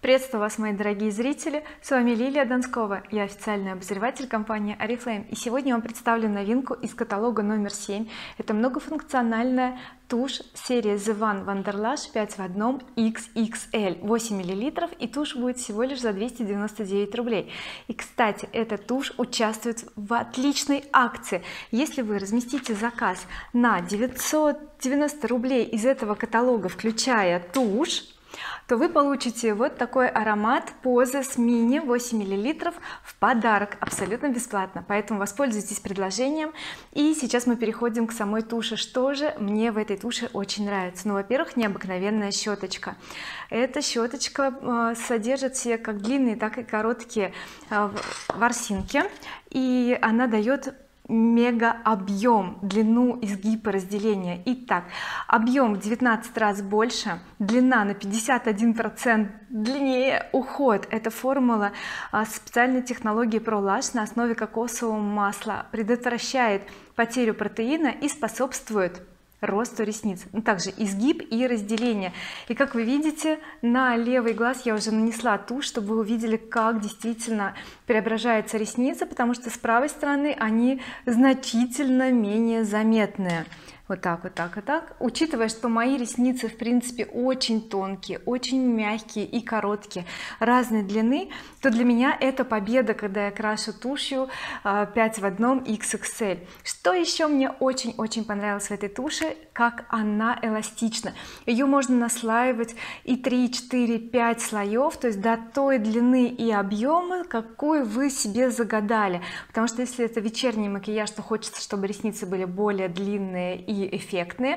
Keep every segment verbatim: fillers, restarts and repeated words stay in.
Приветствую вас, мои дорогие зрители, с вами Лилия Донскова, я официальный обозреватель компании oriflame, и сегодня я вам представлю новинку из каталога номер семь. Это многофункциональная тушь серии The One Wonderlash пять в одном икс икс эль, восемь миллилитров, и тушь будет всего лишь за двести девяносто девять рублей. И кстати, эта тушь участвует в отличной акции. Если вы разместите заказ на девятьсот девяносто рублей из этого каталога, включая тушь, то вы получите вот такой аромат Pose Mini восемь миллилитров в подарок абсолютно бесплатно, поэтому воспользуйтесь предложением. И сейчас мы переходим к самой туши. Что же мне в этой туши очень нравится? Ну, во-первых, необыкновенная щеточка. Эта щеточка содержит все как длинные, так и короткие ворсинки, и она дает мега объем, длину, изгиб и разделение. Итак, объем в девятнадцать раз больше, длина на пятьдесят один процент длиннее, уход. Это формула специальной технологии ProLash на основе кокосового масла, предотвращает потерю протеина и способствует росту ресниц, также изгиб и разделение. И как вы видите, на левый глаз я уже нанесла тушь, чтобы вы увидели, как действительно преображается ресница, потому что с правой стороны они значительно менее заметные. Вот так вот так вот так. Учитывая, что мои ресницы в принципе очень тонкие, очень мягкие и короткие, разной длины, то для меня это победа, когда я крашу тушью пять в одном икс икс эль. Что еще мне очень-очень понравилось в этой туши, как она эластична. Ее можно наслаивать и три, четыре, пять слоев, то есть до той длины и объема, какую вы себе загадали. Потому что если это вечерний макияж, то хочется, чтобы ресницы были более длинные и эффектные.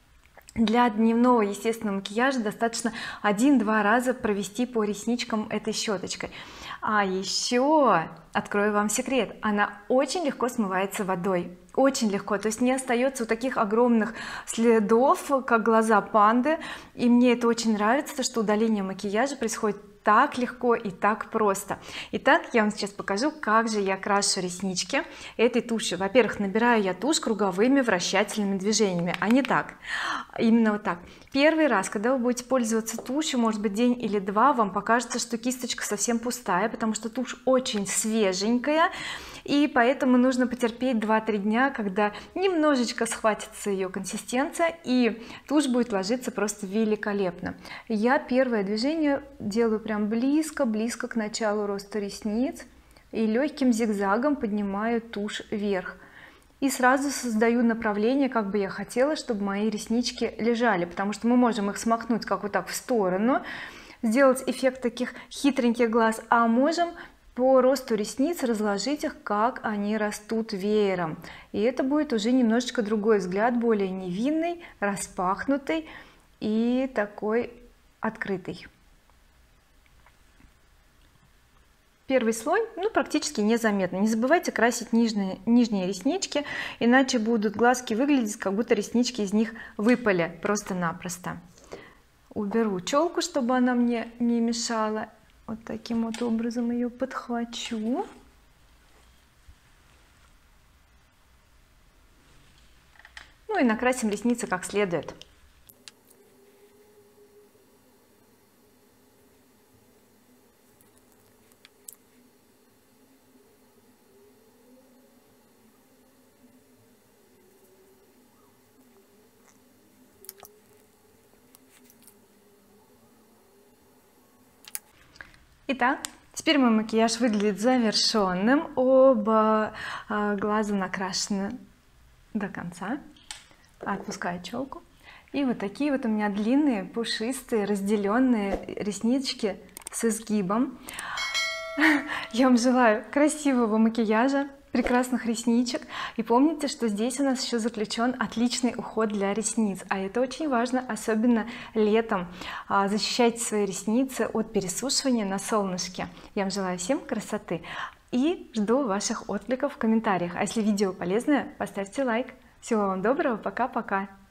Для дневного естественного макияжа достаточно один-два раза провести по ресничкам этой щеточкой. А еще открою вам секрет: она очень легко смывается водой, очень легко, то есть не остается вот таких огромных следов, как глаза панды. И мне это очень нравится, что удаление макияжа происходит так легко и так просто. Итак, я вам сейчас покажу, как же я крашу реснички этой тушью. Во-первых, набираю я тушь круговыми вращательными движениями, а не так, именно вот так. Первый раз, когда вы будете пользоваться тушью, может быть день или два, вам покажется, что кисточка совсем пустая, потому что тушь очень свеженькая, и поэтому нужно потерпеть два-три дня, когда немножечко схватится ее консистенция, и тушь будет ложиться просто великолепно. Я первое движение делаю прям близко близко к началу роста ресниц и легким зигзагом поднимаю тушь вверх, и сразу создаю направление, как бы я хотела, чтобы мои реснички лежали, потому что мы можем их смахнуть как вот так в сторону, сделать эффект таких хитреньких глаз, а можем по росту ресниц разложить их, как они растут веером, и это будет уже немножечко другой взгляд, более невинный, распахнутый и такой открытый. Первый слой, ну, практически незаметно. Не забывайте красить нижние, нижние реснички, иначе будут глазки выглядеть, как будто реснички из них выпали просто-напросто. Уберу челку, чтобы она мне не мешала. Вот таким вот образом ее подхвачу. Ну и накрасим ресницы как следует. Итак, теперь мой макияж выглядит завершенным, оба э, глаза накрашены до конца. Отпускаю челку, и вот такие вот у меня длинные, пушистые, разделенные реснички с изгибом. Я вам желаю красивого макияжа, прекрасных ресничек, и помните, что здесь у нас еще заключен отличный уход для ресниц, а это очень важно, особенно летом. Защищайте свои ресницы от пересушивания на солнышке. Я вам желаю всем красоты и жду ваших откликов в комментариях, а если видео полезное, поставьте лайк. Всего вам доброго, пока-пока.